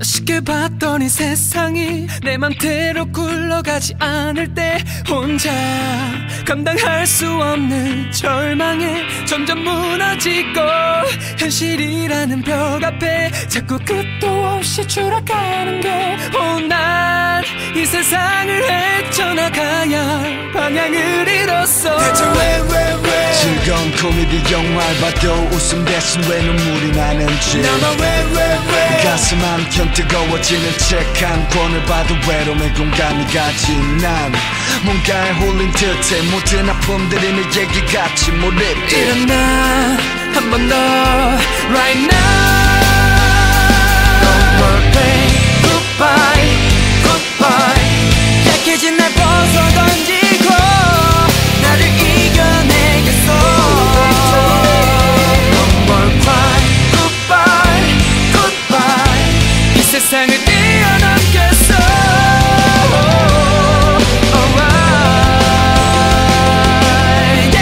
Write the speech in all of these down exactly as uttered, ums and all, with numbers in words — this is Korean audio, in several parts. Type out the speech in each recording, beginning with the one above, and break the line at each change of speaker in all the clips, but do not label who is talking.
쉽게 봤더니 세상이 내 맘대로 굴러가지 않을 때 혼자 감당할 수 없는 절망에 점점 무너지고 현실이라는 벽 앞에 자꾸 끝도 없이 추락하는 게 어, 난 이 세상을 헤쳐나가야 할 방향을 잃었어.
대체 왜 왜 왜
즐거운 코미디 영화를 봐도 웃음 대신 왜 눈물이 나는지
나만 왜 왜 왜
가슴 한켠 뜨거워지는 책 한 권을 봐도 외로움의 공감이 가지. 난 뭔가에 홀린 듯해 모든 아픔들이 내 얘기 같이 몰입돼.
일어나 한 번 더 right now. No more pain. Goodbye, goodbye. 약해진 날 벗어 던지고 나를 이겨내겠어. No more cry. Goodbye, goodbye. 이 세상을 뛰어넘겠어. Alright,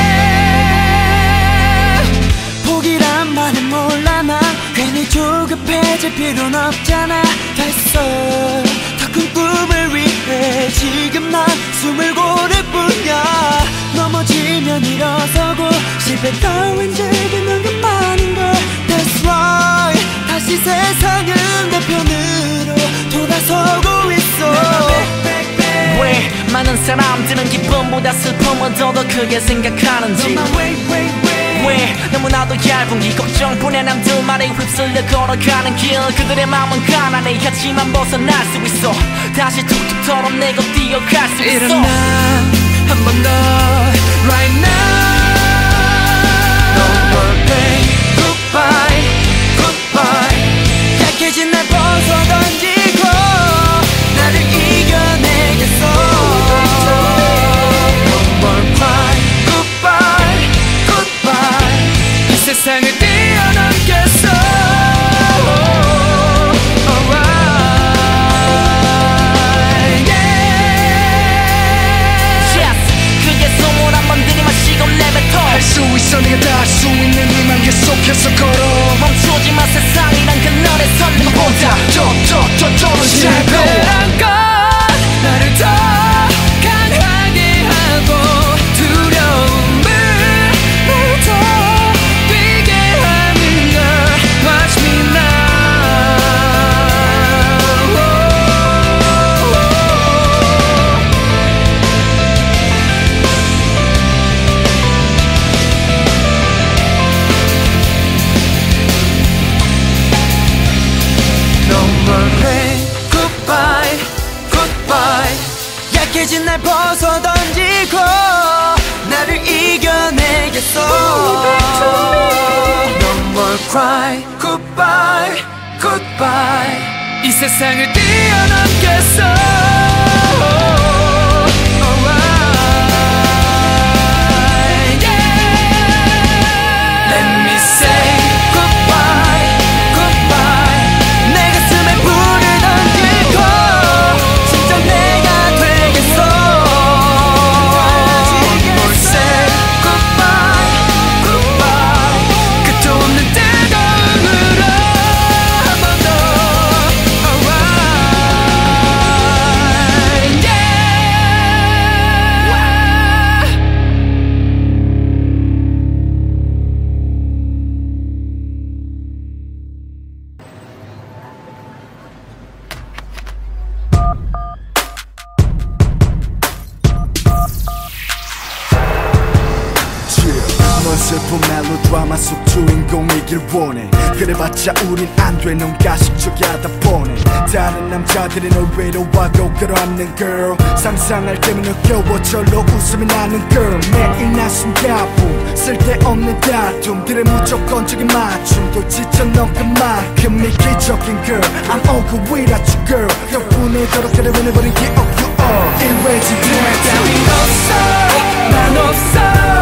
yeah. 포기란 말은 몰라 나 괜히 조급해질 필요는 없잖아. 됐어 더 큰 꿈을 위해 지금 난 숨을 고를 뿐이야. 넘어지면 일어서고 실패 따윈 즐기는 것만인걸. That's right 다시 세상은 내 편으로 돌아서고 있어.
왜 많은 사람들은 기쁨보다 슬픔을 더 더 크게 생각하는지. 왜 너무나도 얇은 길 걱정 불안함 두 마리 휩쓸려 걸어가는 길. 그들의 마음은 가난해 하지만 벗어날 수 있어. 다시 툭툭 털어내고 뛰어갈 수 있어.
일어나 한 번 더 right now. No more pain. Goodbye, goodbye. 약해진 날 벗어 던지고 나를 이겨내겠어. No more cry. Goodbye, goodbye. 이 세상을 뛰어넘겠어. Alright, yeah.
Yes, 크게 숨을 한번 들이마시고 내뱉어.
할 수 있어 네가 다 할 수 있는 희망 계속해서 걸어.
멈추지마 세상이란 그늘에 서는 것보다
더더더더
실패란 건 나를 더 강하게 하고 두려움을 나를 더 뛰게 하는 걸. Watch me 약해진 날 벗어 던지고 나를 이겨내겠어. No more cry. Goodbye, goodbye. 이 세상을 뛰어넘겠어. Alright, yeah. Let me say goodbye, goodbye. 내 가슴에 불을 던지고 진짜 내가 되겠어. One more say goodbye, goodbye. 끝도 없는 뜨거움으로 한 번 더. Alright, yeah.
넌 슬픈 멜로드라마 속 주인공이길 원해. 그래봤자 우린 안 돼 넌 가식적이 하다 보네. 다른 남자들이 널 외로워하고 끌어안는 girl. 상상할 때면 느껴워 절로 웃음이 나는 girl. 매일 나 숨가쁨 쓸데없는 다툼들의 무조건적인 맞춤도 지쳐 넌 그만큼 이기적인 girl. I'm all good without you girl. 덕분에 더럽게 변해버린 기억 you all 일회지
따윈 없어 난 없어.